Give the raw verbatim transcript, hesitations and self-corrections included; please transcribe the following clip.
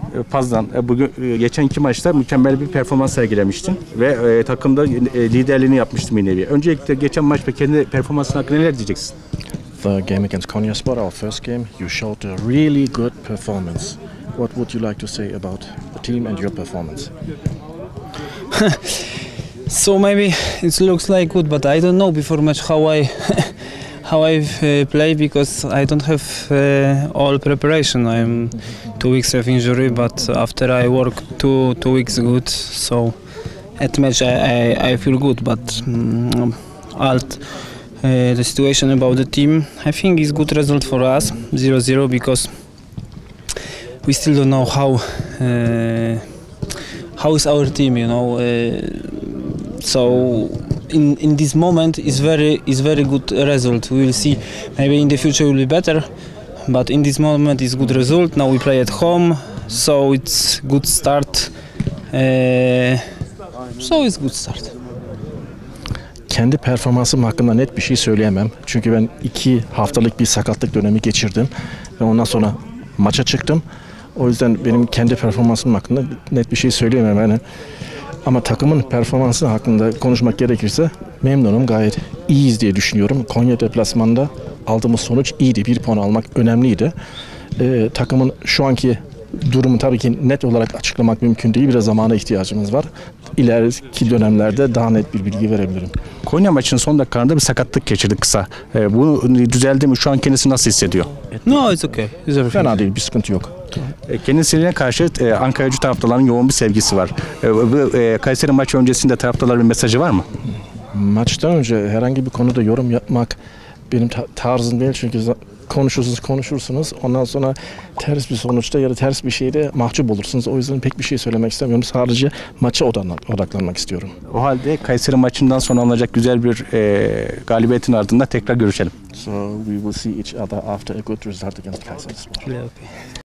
Pazdan bugün geçen iki maçta mükemmel bir performans sergilemiştin ve e, takımda e, liderliğini yapmıştın bir nevi. Öncelikle geçen maç ve kendi performansın hakkında neler diyeceksin? The game against Konyaspor, our first game, you showed a really good performance. What would you like to say about the team and your performance? So maybe it looks like good, but I don't know before match how I how I uh, play because I don't have uh, all preparation. I'm two weeks of injury, but after I work two two weeks good, so at match I I, I feel good. But um, alt uh, the situation about the team, I think is good result for us zero zero because we still don't know how uh, how is our team, you know. Uh, so. In, in this moment is very is very good result. We will see maybe in the future will be better, but in this moment is good result. Now we play at home, so it's good start. Uh, so it's good start. Kendi performansım hakkında net bir şey söyleyemem. Çünkü ben iki haftalık bir sakatlık dönemi geçirdim ve ondan sonra maça çıktım. O yüzden benim kendi performansım hakkında net bir şey söyleyemem yani. Ama takımın performansı hakkında konuşmak gerekirse memnunum, gayet iyiyiz diye düşünüyorum. Konya deplasmanında aldığımız sonuç iyiydi. Bir puan almak önemliydi. Ee, takımın şu anki durumu tabii ki net olarak açıklamak mümkün değil. Biraz zamana ihtiyacımız var. İleriki dönemlerde daha net bir bilgi verebilirim. Konya maçının son dakikalarında bir sakatlık geçirdi kısa. Ee, bu düzeldi mi? Şu an kendisi nasıl hissediyor? No, it's okay. It's everything. Fena değil, bir sıkıntı yok. Kendisine karşı e, Ankaracı taraftarların yoğun bir sevgisi var. E, bu e, Kayseri maçı öncesinde taraftarların bir mesajı var mı? Maçtan önce herhangi bir konuda yorum yapmak benim ta- tarzım değil çünkü konuşursunuz konuşursunuz ondan sonra ters bir sonuçta ya da ters bir şeyde mahcup olursunuz. O yüzden pek bir şey söylemek istemiyorum. Sadece maça odaklanmak istiyorum. O halde Kayseri maçından sonra alınacak güzel bir e, galibiyetin ardından tekrar görüşelim. So we will see each other after a good result against Kayserispor. Yeah, okay.